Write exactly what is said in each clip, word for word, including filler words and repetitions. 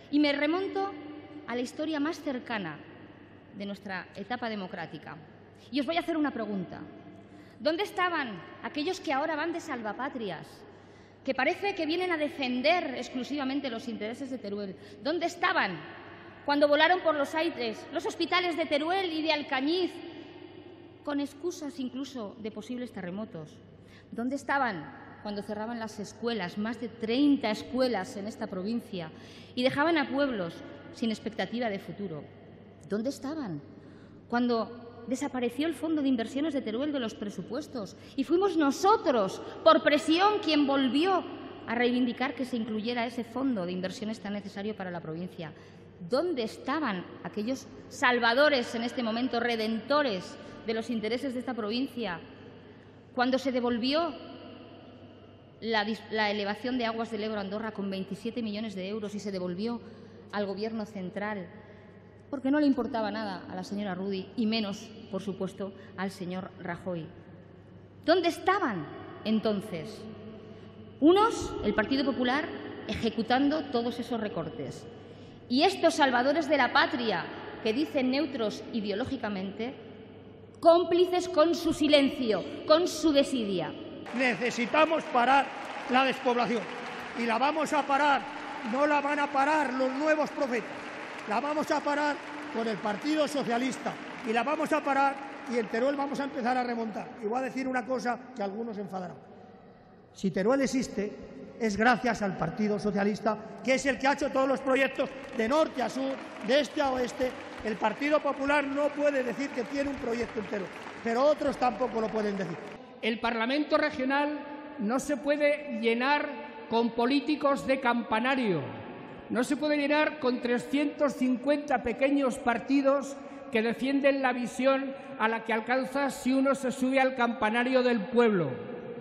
Y me remonto a la historia más cercana de nuestra etapa democrática. Y os voy a hacer una pregunta. ¿Dónde estaban aquellos que ahora van de salvapatrias, que parece que vienen a defender exclusivamente los intereses de Teruel? ¿Dónde estaban cuando volaron por los aires los hospitales de Teruel y de Alcañiz, con excusas incluso de posibles terremotos? ¿Dónde estaban cuando cerraban las escuelas, más de treinta escuelas en esta provincia, y dejaban a pueblos sin expectativa de futuro? ¿Dónde estaban cuando desapareció el Fondo de Inversiones de Teruel de los presupuestos y fuimos nosotros, por presión, quien volvió a reivindicar que se incluyera ese fondo de inversiones tan necesario para la provincia? ¿Dónde estaban aquellos salvadores, en este momento redentores de los intereses de esta provincia, cuando se devolvió la, la elevación de aguas del Ebro a Andorra con veintisiete millones de euros y se devolvió al Gobierno central? Porque no le importaba nada a la señora Rudy y menos, por supuesto, al señor Rajoy. ¿Dónde estaban entonces? Unos, el Partido Popular, ejecutando todos esos recortes. Y estos salvadores de la patria, que dicen neutros ideológicamente, cómplices con su silencio, con su desidia. Necesitamos parar la despoblación y la vamos a parar, no la van a parar los nuevos profetas. La vamos a parar con el Partido Socialista y la vamos a parar y en Teruel vamos a empezar a remontar. Y voy a decir una cosa que algunos enfadarán. Si Teruel existe es gracias al Partido Socialista, que es el que ha hecho todos los proyectos de norte a sur, de este a oeste. El Partido Popular no puede decir que tiene un proyecto en Teruel, pero otros tampoco lo pueden decir. El Parlamento regional no se puede llenar con políticos de campanario. No se puede llenar con trescientos cincuenta pequeños partidos que defienden la visión a la que alcanza si uno se sube al campanario del pueblo.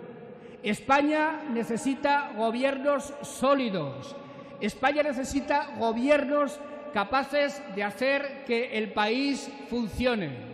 España necesita gobiernos sólidos. España necesita gobiernos capaces de hacer que el país funcione.